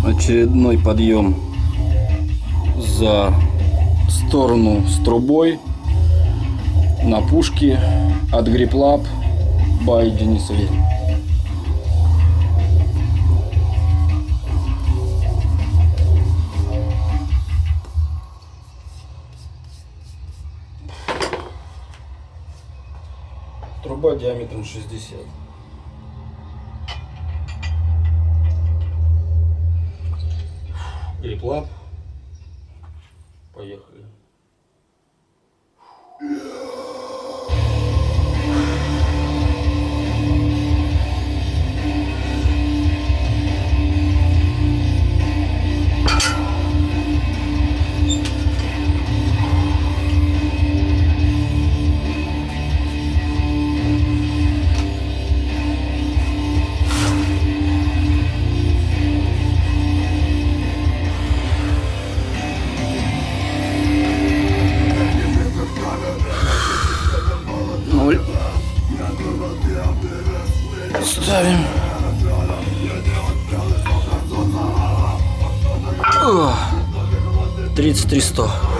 Очередной подъем за сторону с трубой на пушке от Grip Lab by Денис Ли. Труба диаметром 60. Grip Lab. Поехали. Ставим. 33 100.